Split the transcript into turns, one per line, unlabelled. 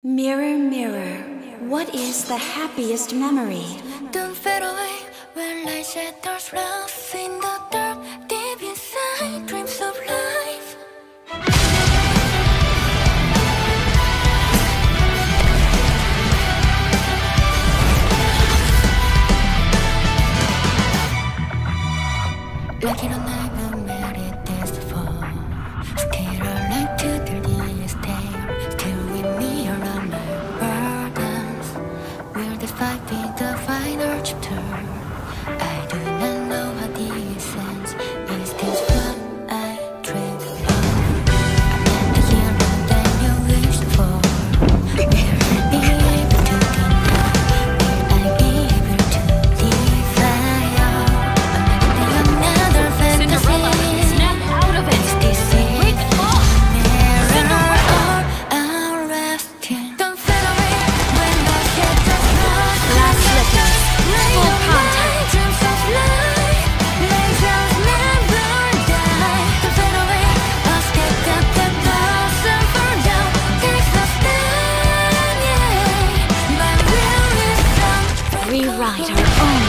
Mirror, mirror, what is the happiest memory?
Don't fade away when light shatters love in the dark. Deep inside, dreams of life. Like in a night when made it this before. Still alive to the this tale. Still with me around my burdens. Will this fight be the final chapter? I do not know how this ends. Is this what I dreamed of? I'm not the hero that you wished for. Will I be able to deny? Will I be able to desire? Another fantasy.
Snap out of it!
Is this it?
Break the ball!
Mirror or unresting. Don't fade away when the shadows fall.
Last seconds. Full contact.
Dreams of life. Legends never die. Don't fade away. I'll step up the blossom for now. Takes the stand, yeah. My will is done.
Rewrite our own